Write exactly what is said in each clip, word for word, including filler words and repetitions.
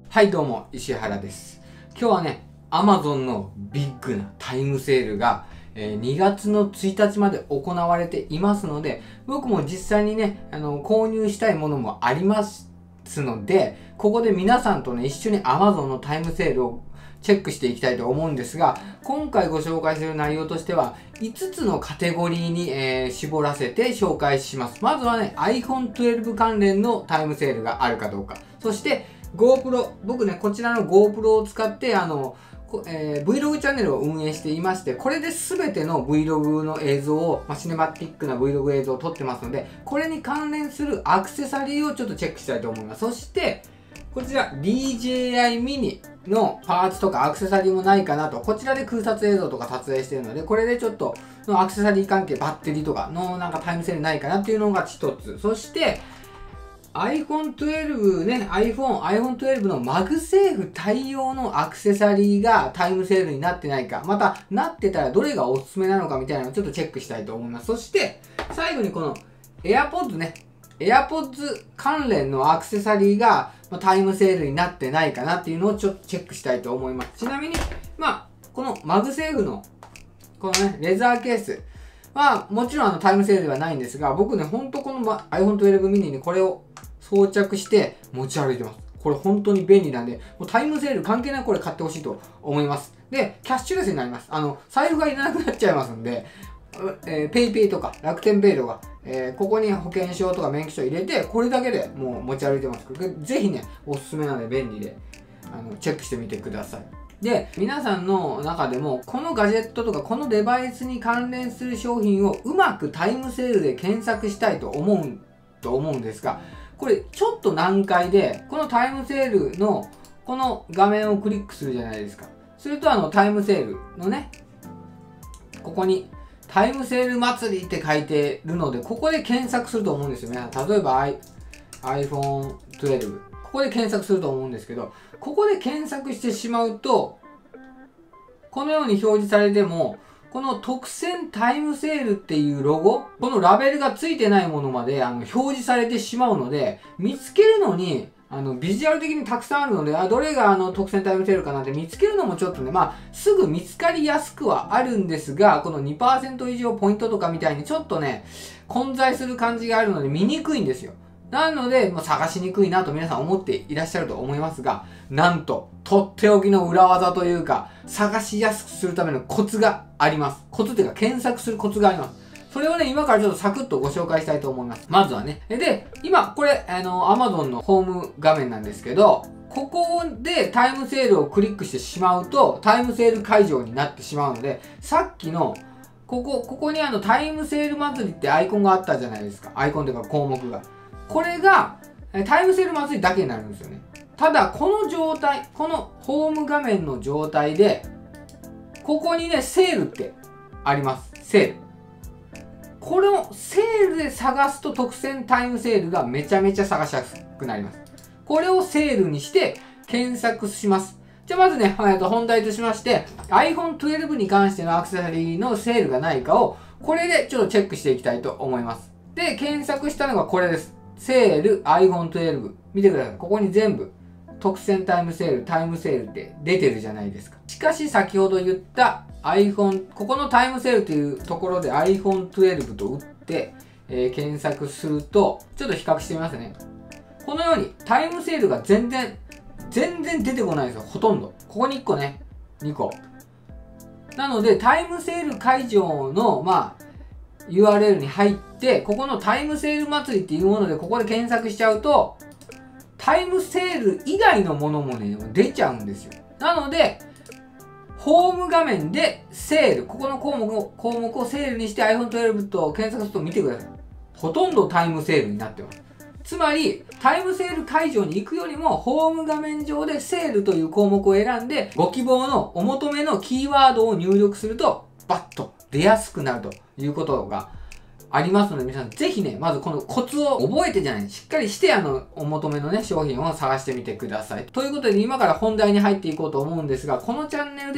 はいどうも、石原です。今日はね、Amazon のビッグなタイムセールが、えー、にがつのついたちまで行われていますので、僕も実際にね、あの、購入したいものもありますので、ここで皆さんとね、一緒に Amazon のタイムセールをチェックしていきたいと思うんですが、今回ご紹介する内容としては、いつつのカテゴリーに、えー、絞らせて紹介します。まずはね、アイフォントゥエルブ 関連のタイムセールがあるかどうか。そして、GoPro、僕ね、こちらの GoPro を使って、あの、えー、Vlog チャンネルを運営していまして、これで全ての Vlog の映像を、まあ、シネマティックな Vlog 映像を撮ってますので、これに関連するアクセサリーをちょっとチェックしたいと思います。そして、こちら ディージェーアイ ミニのパーツとかアクセサリーもないかなと、こちらで空撮映像とか撮影しているので、これでちょっとアクセサリー関係、バッテリーとかのなんかタイムセールないかなっていうのが一つ。そして、アイフォントゥエルブ ね、iPhone、アイフォントゥエルブ のマグセーフ対応のアクセサリーがタイムセールになってないか、また、なってたらどれがおすすめなのかみたいなのをちょっとチェックしたいと思います。そして、最後にこの AirPods ね、AirPods 関連のアクセサリーがタイムセールになってないかなっていうのをちょっとチェックしたいと思います。ちなみに、まあ、このマグセーフの、このね、レザーケースは、もちろんあのタイムセールではないんですが、僕ね、ほんとこの アイフォントゥエルブ ミニにこれを装着して持ち歩いてます。これ本当に便利なんで、もうタイムセール関係なくこれ買ってほしいと思います。で、キャッシュレスになります。あの、財布がいらなくなっちゃいますんで、えー、ペイペイとか楽天ペイとか、えー、ここに保険証とか免許証入れて、これだけでもう持ち歩いてます。ぜひね、おすすめなので便利で、あの、チェックしてみてください。で、皆さんの中でも、このガジェットとかこのデバイスに関連する商品をうまくタイムセールで検索したいと思う、と思うんですが、これちょっと難解で、このタイムセールのこの画面をクリックするじゃないですか。するとあのタイムセールのね、ここにタイムセール祭りって書いてるので、ここで検索すると思うんですよね。例えば アイフォントゥエルブ。ここで検索すると思うんですけど、ここで検索してしまうと、このように表示されても、この特選タイムセールっていうロゴ、このラベルがついてないものまであの表示されてしまうので、見つけるのに、あの、ビジュアル的にたくさんあるので、あ、どれがあの特選タイムセールかなって見つけるのもちょっとね、まあ、すぐ見つかりやすくはあるんですが、この にパーセント 以上ポイントとかみたいにちょっとね、混在する感じがあるので見にくいんですよ。なので、まあ、探しにくいなと皆さん思っていらっしゃると思いますが、なんと、とっておきの裏技というか、探しやすくするためのコツがあります。コツっていうか、検索するコツがあります。それをね、今からちょっとサクッとご紹介したいと思います。まずはね。で、今、これ、あの、Amazon のホーム画面なんですけど、ここでタイムセールをクリックしてしまうと、タイムセール会場になってしまうので、さっきの、ここ、ここにあの、タイムセール祭りってアイコンがあったじゃないですか。アイコンというか項目が。これが、タイムセール祭りだけになるんですよね。ただ、この状態、このホーム画面の状態で、ここにね、セールってあります。セール。これをセールで探すと特選タイムセールがめちゃめちゃ探しやすくなります。これをセールにして検索します。じゃあまずね、本題としまして、アイフォントゥエルブ に関してのアクセサリーのセールがないかを、これでちょっとチェックしていきたいと思います。で、検索したのがこれです。セール アイフォントゥエルブ。見てください。ここに全部特選タイムセール、タイムセールって出てるじゃないですか。しかし先ほど言った iPhone、ここのタイムセールというところで アイフォントゥエルブ と打って、えー、検索すると、ちょっと比較してみますね。このようにタイムセールが全然、全然出てこないんですよ。ほとんど。ここにいっこね。にこ。なので、タイムセール会場の、まあ、ユーアールエル に入って、ここのタイムセール祭りっていうもので、ここで検索しちゃうと、タイムセール以外のものもね、出ちゃうんですよ。なので、ホーム画面でセール、ここの項目を、項目をセールにして アイフォントゥエルブ と検索すると見てください。ほとんどタイムセールになってます。つまり、タイムセール会場に行くよりも、ホーム画面上でセールという項目を選んで、ご希望のお求めのキーワードを入力すると、バッと出やすくなるということがありますので、皆さんぜひね、まずこのコツを覚えてじゃない、しっかりしてあの、お求めのね、商品を探してみてください。ということで、今から本題に入っていこうと思うんですが、このチャンネルでは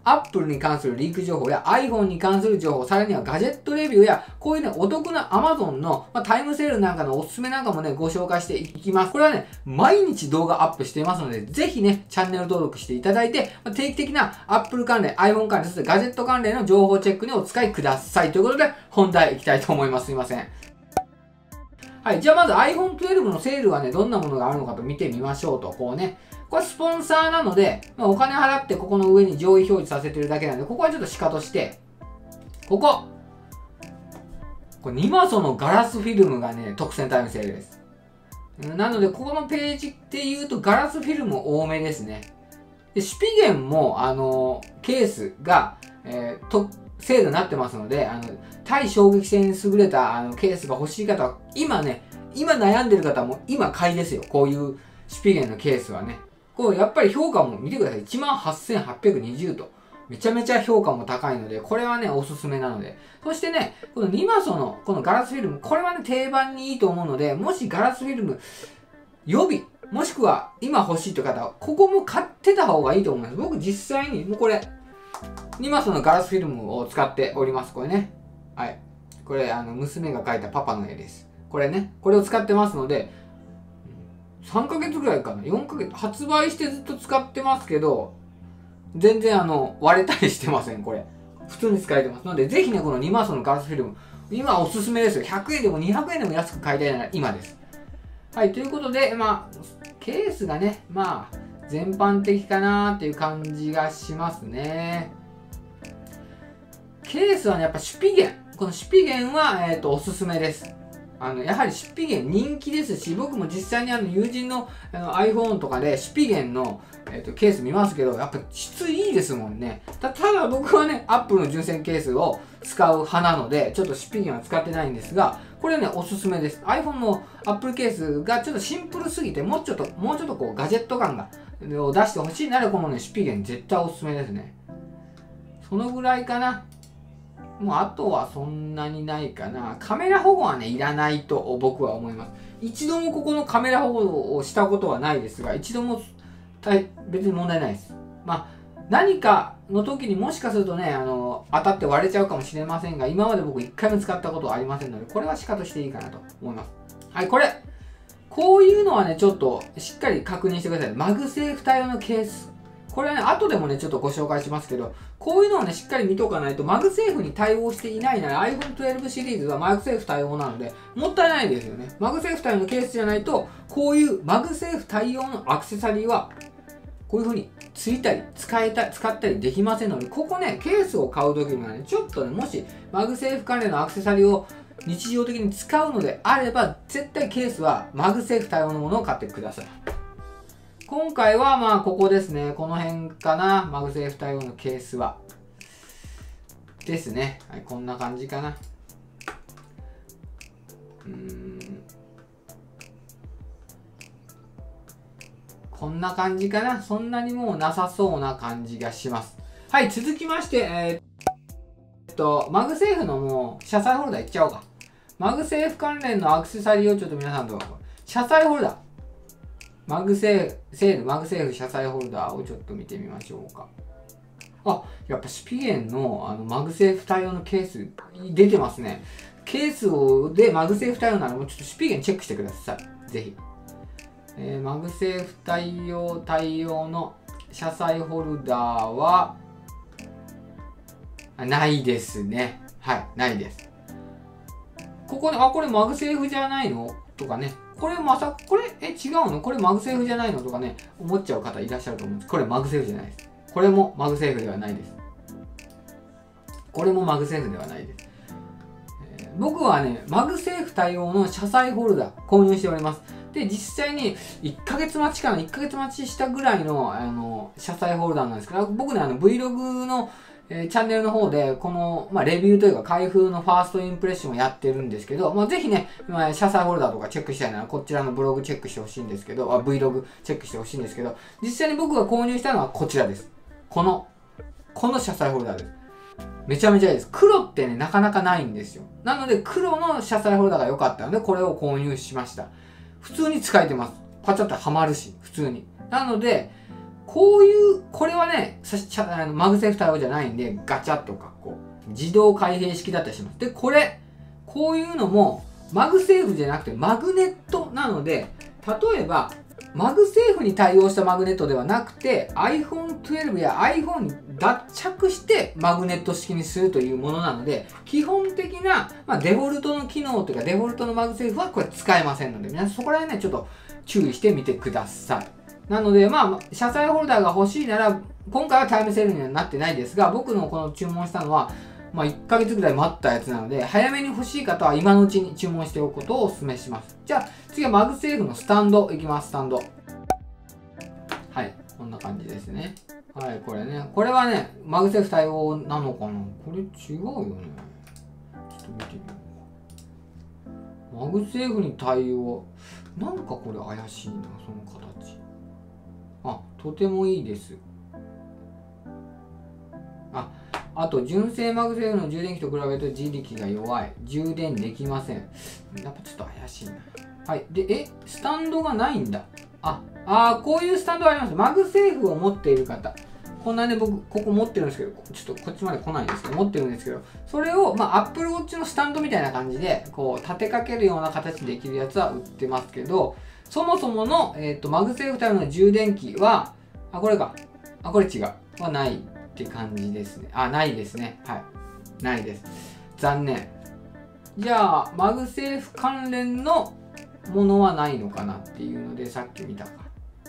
Apple に関するリーク情報や iPhone に関する情報、さらにはガジェットレビューや、こういうね、お得な Amazon の、まあ、タイムセールなんかのおすすめなんかもね、ご紹介していきます。これはね、毎日動画アップしていますので、ぜひね、チャンネル登録していただいて、まあ、定期的な Apple 関連、iPhone 関連、そしてガジェット関連の情報チェックにお使いください。ということで、本題いきたいと思います。すいません。はい。じゃあまず アイフォントゥエルブ のセールはね、どんなものがあるのかと見てみましょうと。こうね。これスポンサーなので、まあ、お金払ってここの上に上位表示させてるだけなんで、ここはちょっとシカとして、ここ。これニマソのガラスフィルムがね、特選タイムセールです。なので、ここのページって言うとガラスフィルム多めですね。で、シュピゲンも、あのー、ケースが、えー、と、セールになってますので、あの、対衝撃性に優れたあのケースが欲しい方は、今ね、今悩んでる方はもう今買いですよ。こういうシュピゲンのケースはね。こう、やっぱり評価も見てください。いちまんはっせんはっぴゃくにじゅうと。めちゃめちゃ評価も高いので、これはね、おすすめなので。そしてね、このニマソのこのガラスフィルム、これはね、定番にいいと思うので、もしガラスフィルム、予備、もしくは今欲しいという方は、ここも買ってた方がいいと思います。僕実際に、もうこれ、ニマソのガラスフィルムを使っております。これね。はい。これ、あの、娘が描いたパパの絵です。これね。これを使ってますので、さんかげつぐらいかな。よんかげつ。発売してずっと使ってますけど、全然あの、割れたりしてません、これ。普通に使えてます。ので、ぜひね、このニマソのガラスフィルム、今おすすめですよ。ひゃくえんでもにひゃくえんでも安く買いたいなら今です。はい、ということで、まあ、ケースがね、まあ、全般的かなーっていう感じがしますね。ケースはね、やっぱシュピゲン。このシュピゲンは、えっと、おすすめです。あの、やはりシュピゲン人気ですし、僕も実際にあの、友人のあの iPhone とかでシュピゲンの、えっと、ケース見ますけど、やっぱ質いいですもんね。た、ただ僕はね、Apple の純正ケースを使う派なので、ちょっとシュピゲンは使ってないんですが、これね、おすすめです。iPhone の Apple ケースがちょっとシンプルすぎて、もうちょっと、もうちょっとこう、ガジェット感が、を出してほしいなら、このね、シュピゲン絶対おすすめですね。そのぐらいかな。もうあとはそんなにないかな。カメラ保護はね、いらないと僕は思います。一度もここのカメラ保護をしたことはないですが、一度も別に問題ないです。まあ、何かの時にもしかするとね、あの、当たって割れちゃうかもしれませんが、今まで僕一回も使ったことはありませんので、これはシカとしていいかなと思います。はい、これ。こういうのはね、ちょっとしっかり確認してください。マグセーフ対応のケース。これはね、後でもね、ちょっとご紹介しますけど、こういうのをね、しっかり見とかないと、マグセーフに対応していないなら アイフォントゥエルブ シリーズはマグセーフ対応なので、もったいないですよね。マグセーフ対応のケースじゃないと、こういうマグセーフ対応のアクセサリーは、こういう風についたり、使えた、使ったりできませんので、ここね、ケースを買うときにはね、ちょっとね、もし、マグセーフ関連のアクセサリーを日常的に使うのであれば、絶対ケースはマグセーフ対応のものを買ってください。今回はまあここですね。この辺かな。マグセーフ対応のケースは。ですね。はい、こんな感じかな。うーん。こんな感じかな。そんなにもうなさそうな感じがします。はい、続きまして、えー、っと、マグセーフのもう、車載ホルダーいっちゃおうか。マグセーフ関連のアクセサリーをちょっと皆さんと、車載ホルダー。マグセーフ、セール、マグセーフ車載ホルダーをちょっと見てみましょうか。あ、やっぱシュピゲンのあのマグセーフ対応のケース出てますね。ケースをでマグセーフ対応ならもうちょっとシュピゲンチェックしてください。ぜひ。えー、マグセーフ対応対応の車載ホルダーはないですね。はい、ないです。ここね、あ、これマグセーフじゃないのとかね。これまさ、これ、え、違うのこれマグセーフじゃないのとかね、思っちゃう方いらっしゃると思うんです。これマグセーフじゃないです。これもマグセーフではないです。これもマグセーフではないです。えー、僕はね、マグセーフ対応の車載ホルダー購入しております。で、実際にいっかげつ待ちかな、いっかげつ待ちしたぐらいの、あの、車載ホルダーなんですけど、僕ね、あの、Vlog のえー、チャンネルの方で、この、まあ、レビューというか、開封のファーストインプレッションをやってるんですけど、まあ、ぜひね、まあ、車載ホルダーとかチェックしたいなら、こちらのブログチェックしてほしいんですけど、あ、Vlog チェックしてほしいんですけど、実際に僕が購入したのはこちらです。この、この車載ホルダーです。めちゃめちゃいいです。黒ってね、なかなかないんですよ。なので、黒の車載ホルダーが良かったので、これを購入しました。普通に使えてます。パチャッとはまるし、普通に。なので、 こういう、これはね、さしあのマグセーフ対応じゃないんで、ガチャとか、こう、自動開閉式だったりします。で、これ、こういうのも、マグセーフじゃなくて、マグネットなので、例えば、マグセーフに対応したマグネットではなくて アイフォンじゅうに や iPhone に脱着してマグネット式にするというものなので、基本的な、まあ、デフォルトの機能というかデフォルトのマグセーフはこれ使えませんので、皆さんそこら辺ねちょっと注意してみてください。なのでまあ車載ホルダーが欲しいなら、今回はタイムセールにはなってないですが、僕のこの注文したのはまあいっかげつぐらい待ったやつなので、早めに欲しい方は今のうちに注文しておくことをお勧めします。じゃあ次はマグセーフのスタンドいきます。スタンド。はい、こんな感じですね。はい、これね。これはね、マグセーフ対応なのかな？これ違うよね。ちょっと見てみよう。マグセーフに対応。なんかこれ怪しいな、その形。あ、とてもいいです。あ、あと純正マグセーフの充電器と比べると自力が弱い。充電できません。やっぱちょっと怪しいな。はい。で、え、スタンドがないんだ。あ、あーこういうスタンドあります。マグセーフを持っている方。こんなね、僕、ここ持ってるんですけど、ちょっとこっちまで来ないんですけど、持ってるんですけど、それを、まあ、Apple Watch のスタンドみたいな感じで、こう、立てかけるような形でできるやつは売ってますけど、そもそもの、えっと、マグセーフタイプの充電器は、あ、これか。あ、これ違う。はないって感じですね。あ、ないですね。はい。ないです。残念。じゃあ、マグセーフ関連のものはないのかなっていうので、さっき見たか。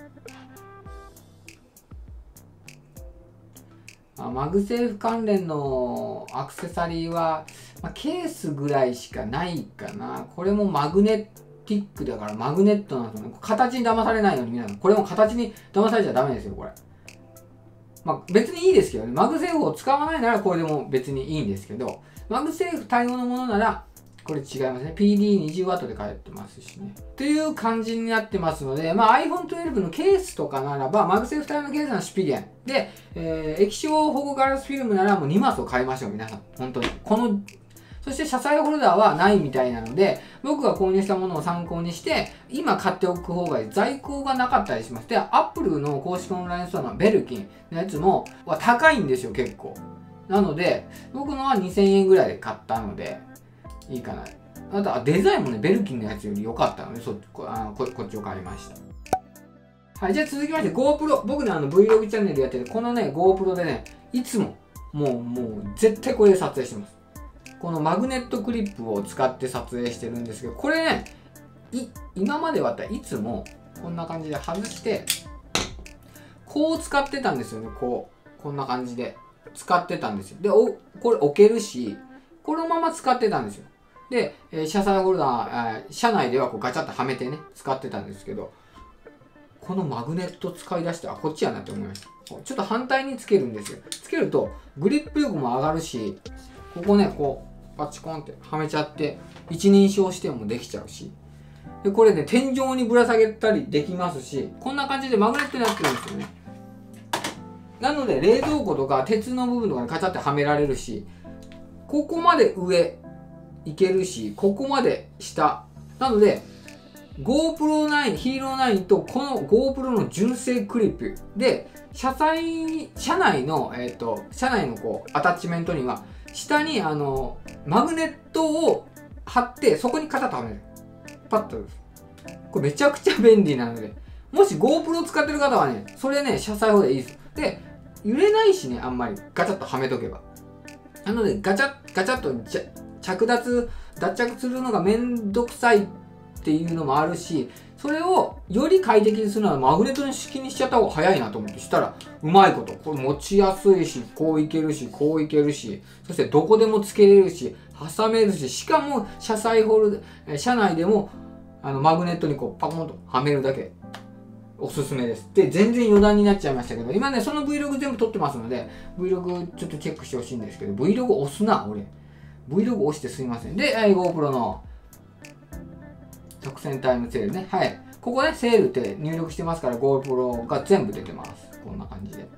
あ、マグセーフ関連のアクセサリーは、まあ、ケースぐらいしかないかな。これもマグネティックだからマグネットなんですよね。形に騙されないように皆さん。これも形に騙されちゃダメですよ、これ。まあ別にいいですけどね。マグセーフを使わないならこれでも別にいいんですけど、マグセーフ対応のものなら、これ違いますね。ピーディーにじゅうワット で返ってますしね。という感じになってますので、まあ アイフォンじゅうに のケースとかならば、マグセーフ対応のケースはシュピゲン。で、えー、液晶保護ガラスフィルムならもうにマスを買いましょう、皆さん。本当に。この、そして車載ホルダーはないみたいなので、僕が購入したものを参考にして、今買っておく方がいい。在庫がなかったりします。で、Apple の公式オンラインストアのベルキンのやつも、は高いんですよ、結構。なので、僕のはにせんえんぐらいで買ったので、いいかな。あと、デザインもね、ベルキンのやつより良かったので、そこあのここっちを買いました。はい、じゃあ続きまして GoPro。僕ね、あの Vlog チャンネルやってる、このね、GoPro でね、いつも、もう、もう、絶対これで撮影してます。このマグネットクリップを使って撮影してるんですけど、これね、い今まではったらいつも、こんな感じで外して、こう使ってたんですよね、こう。こんな感じで。使ってたんですよ。で、おこれ置けるし、このまま使ってたんですよ。で、えー、車載ホルダー、えー、車内ではこうガチャッとはめてね、使ってたんですけど、このマグネット使い出して、あ、こっちやなって思いました。ちょっと反対につけるんですよ。つけると、グリップ力も上がるし、ここね、こう、パチコンってはめちゃって、一人称視点もできちゃうし、で、これね、天井にぶら下げたりできますし、こんな感じでマグネットになってるんですよね。なので、冷蔵庫とか鉄の部分とかにカチャってはめられるし、ここまで上いけるし、ここまで下。なので、GoPro ナイン、ヒーローナインとこの GoPro の純正クリップで、車載、車内の、えっと、車内のこう、アタッチメントには、下にあの、マグネットを貼って、そこにカチャッとはめる。パッと。これめちゃくちゃ便利なので、もし GoPro 使ってる方はね、それね、車載方でいいです。で、揺れないしね、あんまり。ガチャッとはめとけば。なので、ガチャッ、ガチャッとじゃ着脱、脱着するのがめんどくさいっていうのもあるし、それをより快適にするのはマグネットの式にしちゃった方が早いなと思ってしたら、うまいこと。これ持ちやすいし、こういけるし、こういけるし、そしてどこでもつけれるし、挟めるし、しかも車載ホルダー、車内でもあのマグネットにこうパコンとはめるだけ。おすすめです。で、全然余談になっちゃいましたけど、今ね、その Vlog 全部撮ってますので、Vlog ちょっとチェックしてほしいんですけど、Vlog 押すな、俺。Vlog 押してすいません。で、えー、GoPro の直線タイムセールね。はい。ここね、セールって入力してますから、GoPro が全部出てます。こんな感じで。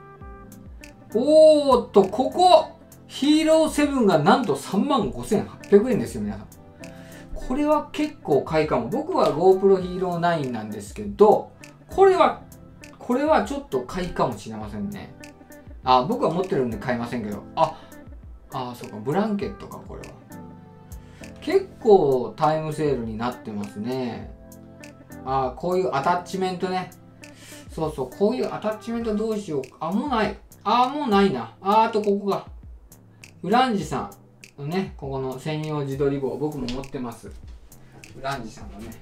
おーっと、ここ、ヒーローセブンがなんとさんまんごせんはっぴゃくえんですよ、皆さん。これは結構買いかも。僕は GoPro ヒーローナインなんですけど、これは、ここれはちょっと買いかもしれませんね。あ、僕は持ってるんで買いませんけど。あ、あ、そうか、ブランケットか、これは。結構タイムセールになってますね。あ、こういうアタッチメントね。そうそう、こういうアタッチメントどうしよう。あ、もうない。あ、もうないな。あ、あとここが。ウランジさんのね、ここの専用自撮り棒、僕も持ってます。ウランジさんのね。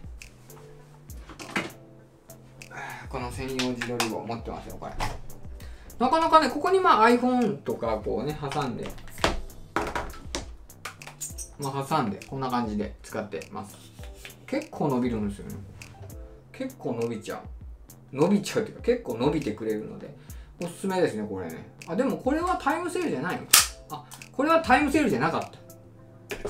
この専用自撮り棒持ってますよ、これ。なかなかね、ここにまあ iPhone とかこうね、挟んで、まあ挟んで、こんな感じで使ってます。結構伸びるんですよね。結構伸びちゃう。伸びちゃうというか、結構伸びてくれるので、おすすめですね、これね。あ、でもこれはタイムセールじゃないの？あ、これはタイムセールじゃなかった。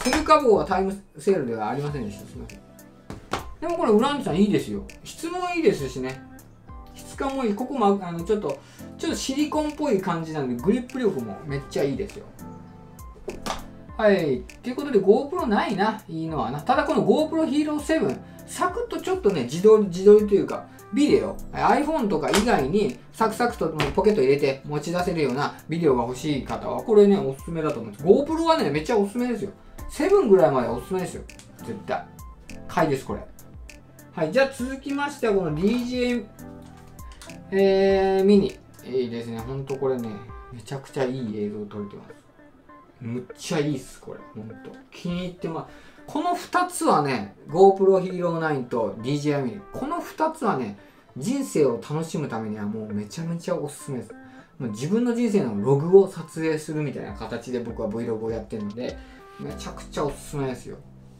セルカ棒はタイムセールではありませんでした。すみません。でもこれ、ウランジさんいいですよ。質もいいですしね。質感もいい。ここもあのちょっと、ちょっとシリコンっぽい感じなので、グリップ力もめっちゃいいですよ。はい。ということで GoPro ないな。いいのはな。ただこの GoPro Hero セブン、サクッとちょっとね、自撮り、自撮りというか、ビデオ、iPhone とか以外にサクサクとポケット入れて持ち出せるようなビデオが欲しい方は、これね、おすすめだと思います。GoPro はね、めっちゃおすすめですよ。セブンぐらいまでおすすめですよ。絶対。買いです、これ。はい。じゃあ続きましては、この ディージェー、えー、ミニ。いいですね。ほんとこれね、めちゃくちゃいい映像撮れてます。むっちゃいいっす、これ。ほんと。気に入ってます。このふたつはね、GoPro Hero ナインと ディージェーアイ ミニ。このふたつはね、人生を楽しむためにはもうめちゃめちゃおすすめです。もう自分の人生のログを撮影するみたいな形で僕は Vlog をやってるので、めちゃくちゃおすすめですよ。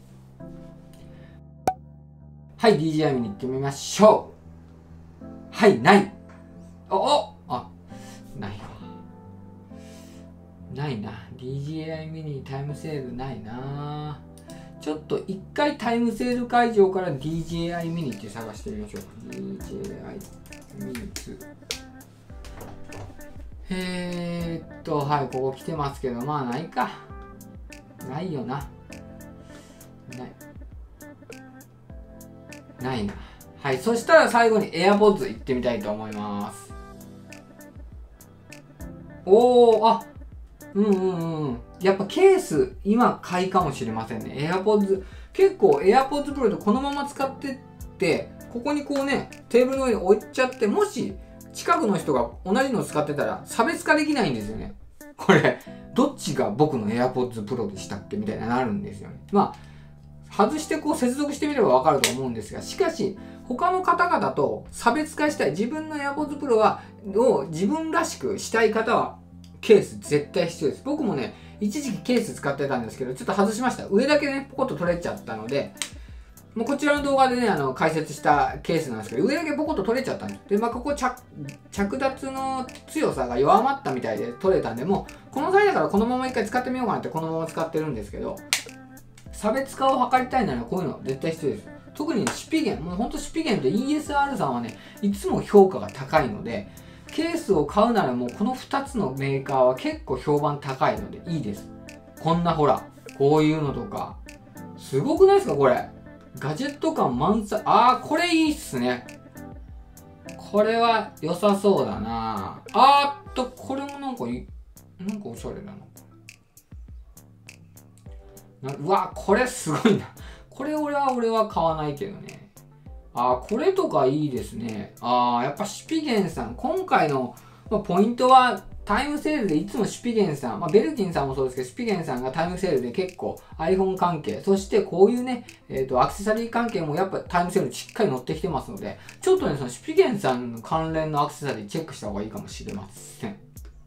はい、ディージェーアイ ミニ行ってみましょう。はい、ない。おおあ、ないわ。ないな。ディージェーアイ ミニタイムセールないな。ちょっと一回タイムセール会場から ディージェーアイ ミニって探してみましょうか。ディージェーアイ ミニツー。えーっと、はい、ここ来てますけど、まあないか。ないよな。ない。ないな。はい、そしたら最後に AirPods 行ってみたいと思います。おー、あ、うんうんうん。やっぱケース、今買いかもしれませんね。AirPods、結構 AirPods Pro でこのまま使ってって、ここにこうね、テーブルの上に置いちゃって、もし近くの人が同じのを使ってたら差別化できないんですよね。これ、どっちが僕の AirPods Pro でしたっけみたいななるんですよね。まあ、外してこう接続してみればわかると思うんですが、しかし、他の方々と差別化したい、自分の AirPods Pro は、を自分らしくしたい方は、ケース絶対必要です。僕もね、一時期ケース使ってたんですけど、ちょっと外しました。上だけね、ポコッと取れちゃったので、もうこちらの動画でね、あの、解説したケースなんですけど、上だけポコッと取れちゃったんです。で、まあ、ここ着、着脱の強さが弱まったみたいで取れたんで、もう、この際だからこのまま一回使ってみようかなってこのまま使ってるんですけど、差別化を図りたいならこういうの絶対必要です。特にシピゲン、もうほんとシピゲンと イーエスアール さんはね、いつも評価が高いので、ケースを買うならもうこのふたつのメーカーは結構評判高いのでいいです。こんなほら、こういうのとか。すごくないですかこれ。ガジェット感満載。あー、これいいっすね。これは良さそうだな。あーっと、これもなんかいい、なんかおしゃれだな。なうわ、これすごいな。これ俺は俺は買わないけどね。あー、これとかいいですね。あー、やっぱシュピゲンさん、今回の、まあ、ポイントはタイムセールでいつもシュピゲンさん、まあ、ベルティンさんもそうですけど、シュピゲンさんがタイムセールで結構 iPhone 関係、そしてこういうね、えっと、アクセサリー関係もやっぱタイムセールにしっかり乗ってきてますので、ちょっとね、そのシュピゲンさんの関連のアクセサリーチェックした方がいいかもしれません。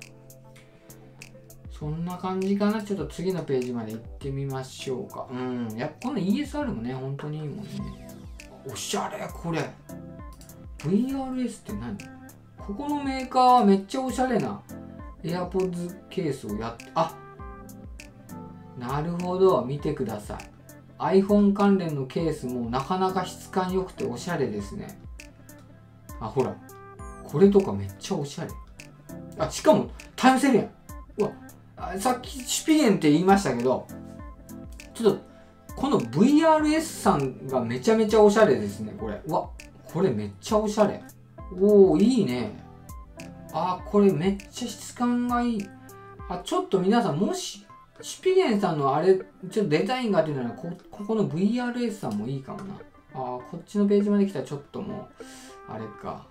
そんな感じかな。ちょっと次のページまで行ってみましょうか。うん。やっぱこの イーエスアール もね、本当にいいもんね。おしゃれ、これ。ブイアールエス って何？ここのメーカーはめっちゃおしゃれな AirPods ケースをやって、あ、なるほど。見てください。iPhone 関連のケースもなかなか質感良くておしゃれですね。あ、ほら。これとかめっちゃおしゃれ。あ、しかもタイムセールやん。うわ、さっきシュピゲンって言いましたけど、ちょっと、この ブイアールエス さんがめちゃめちゃおしゃれですね、これ。うわ、これめっちゃおしゃれ。 おー、いいね。あー、これめっちゃ質感がいい。あ、ちょっと皆さん、もし、シュピゲンさんのあれ、ちょっとデザインがっていうのは、こ、ここの ブイアールエス さんもいいかもな。あー、こっちのページまで来たらちょっともう、あれか。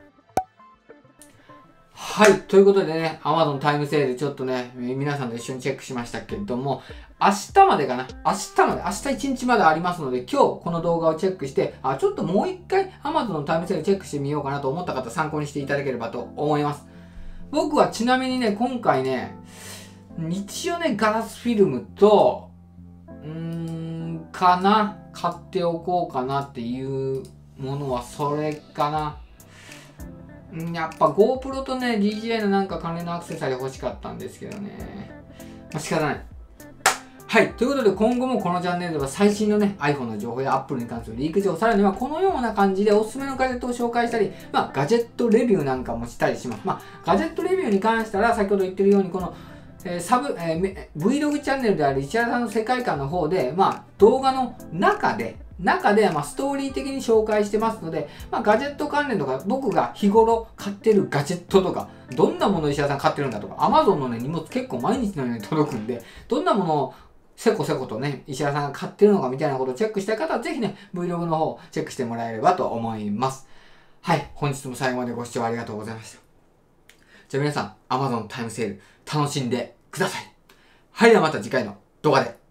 はい。ということでね、Amazon タイムセールちょっとね、皆さんと一緒にチェックしましたけれども、明日までかな明日まで、明日いちにちまでありますので、今日この動画をチェックして、あ、ちょっともう一回 Amazon のタイムセールチェックしてみようかなと思った方、参考にしていただければと思います。僕はちなみにね、今回ね、一応ね、ガラスフィルムと、うーん、かな買っておこうかなっていうものはそれかな。やっぱ GoPro とね、ディージェー のなんか関連のアクセサリー欲しかったんですけどね。まあ、仕方ない。はい。ということで今後もこのチャンネルでは最新のね、iPhone の情報や Apple に関するリーク情報、さらにはこのような感じでおすすめのガジェットを紹介したり、まあガジェットレビューなんかもしたりします。まあガジェットレビューに関したら先ほど言ってるようにこのえー、サブ、えー、Vlog チャンネルである石原さんの世界観の方で、まあ動画の中で、中で、まあ、ストーリー的に紹介してますので、まあ、ガジェット関連とか、僕が日頃買ってるガジェットとか、どんなものを石原さん買ってるんだとか、Amazon のね、荷物結構毎日のように届くんで、どんなものをせこせことね、石原さんが買ってるのかみたいなことをチェックしたい方は、ぜひね、Vlog の方をチェックしてもらえればと思います。はい、本日も最後までご視聴ありがとうございました。じゃあ皆さん、Amazon タイムセール、楽しんでください。はい、ではまた次回の動画で。